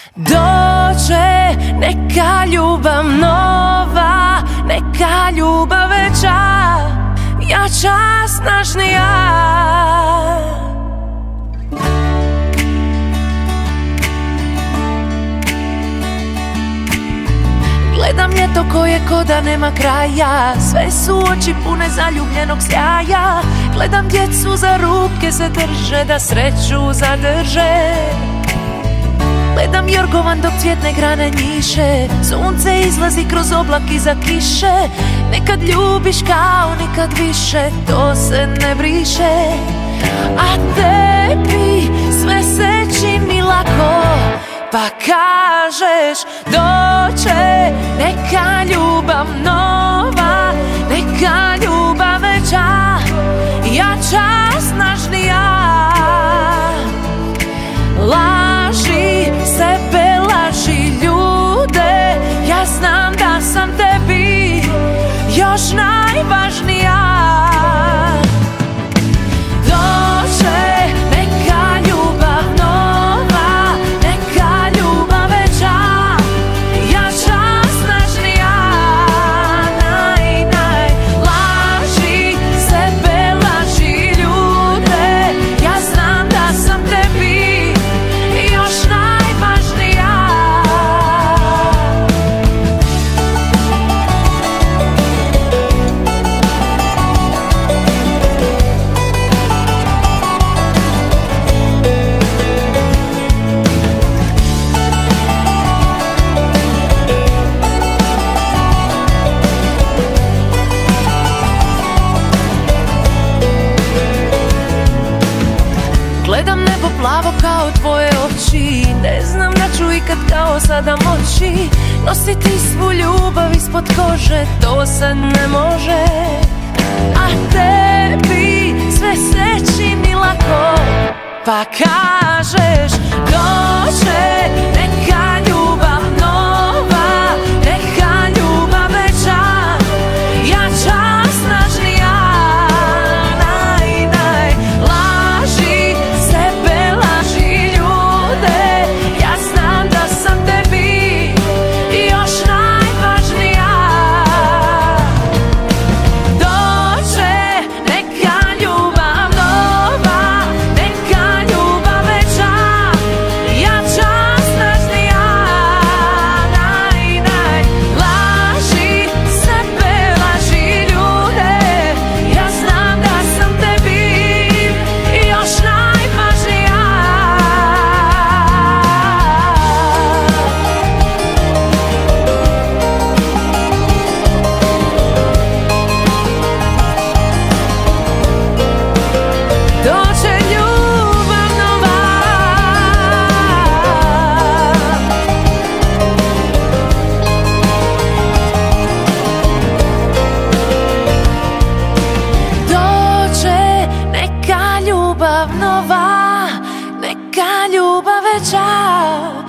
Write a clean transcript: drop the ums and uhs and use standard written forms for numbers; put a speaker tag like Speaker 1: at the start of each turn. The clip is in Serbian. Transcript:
Speaker 1: Dođe neka ljubav nova, neka ljubav veća, jača, snažnija. Gledam ljeto koje ko da nema kraja, sve su oči pune zaljubljenog sjaja. Gledam djecu za ruke se drže, da sreću zadrže. Gledam jorgovan dok cvjetne grane njiše, sunce izlazi kroz oblak iza kiše. Nekad ljubiš kao nikad više, to se ne briše. A tebi sve se čini lako, pa kažeš doće neka ljubav nova, neka ljubav veća, jača, snažnija. Laži sebe, laži ljude, ja znam da sam tebi još najvažnija. Doće neka ljubav nova, neka ljubav veća, jača, snažnija. Laži sebe, laži ljude, ja znam da sam tebi još najvažnija. Gledam nebo plavo kao tvoje oči, ne znam da ću ikad kao sada moći nositi svu ljubav ispod kože, to se ne može. A tebi sve se čini lako, pa kažeš doće neka ljubav nova, neka ljubav veća, jača, snažnija. Laži sebe, laži ljude, ja znam da sam tebi još najvažnija. Doće neka ljubav nova, neka ljubav veća, jača, snažnija. Laži sebe, laži ljude, ja znam da sam tebi još najvažnija. Doće ljubav nova, doće neka ljubav nova, neka ljubav veća,